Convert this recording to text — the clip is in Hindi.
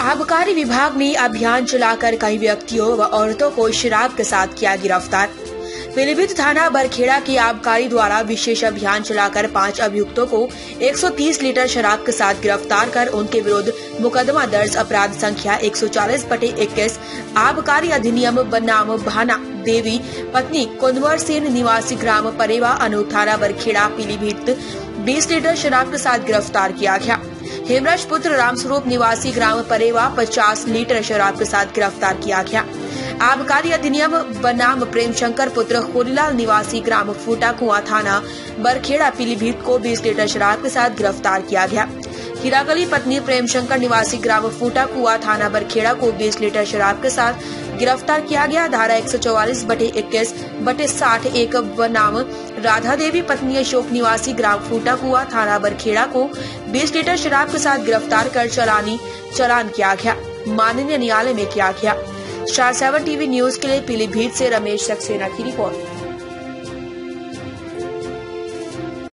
आबकारी विभाग ने अभियान चलाकर कई व्यक्तियों व औरतों को शराब के साथ किया गिरफ्तार। पीलीभीत थाना बरखेड़ा की आबकारी द्वारा विशेष अभियान चलाकर 5 अभियुक्तों को 130 लीटर शराब के साथ गिरफ्तार कर उनके विरुद्ध मुकदमा दर्ज अपराध संख्या 140/21 आबकारी अधिनियम बनाम भाना देवी पत्नी कुंवर सेन निवासी ग्राम परेवा अनूप थाना बरखेड़ा पीलीभीत 20 लीटर शराब के साथ गिरफ्तार किया गया। हेमराज पुत्र रामस्वरूप निवासी ग्राम परेवा 50 लीटर शराब के साथ गिरफ्तार किया गया। आबकारी अधिनियम बनाम प्रेमशंकर पुत्र होलीलाल निवासी ग्राम फूटा कुआं थाना बरखेड़ा पीलीभीत को 20 लीटर शराब के साथ गिरफ्तार किया गया। हीराकली पत्नी प्रेमशंकर निवासी ग्राम फूटा कुआं थाना बरखेड़ा को 20 लीटर शराब के साथ गिरफ्तार किया गया। धारा 144/21/60 बनाम राधा देवी पत्नी अशोक निवासी ग्राम फूटा कुआं थाना बरखेड़ा को 20 लीटर शराब के साथ गिरफ्तार कर चालान किया गया। माननीय न्यायालय में किया गया। स्टार 7 टीवी न्यूज के लिए पीलीभीत से रमेश सक्सेना की रिपोर्ट।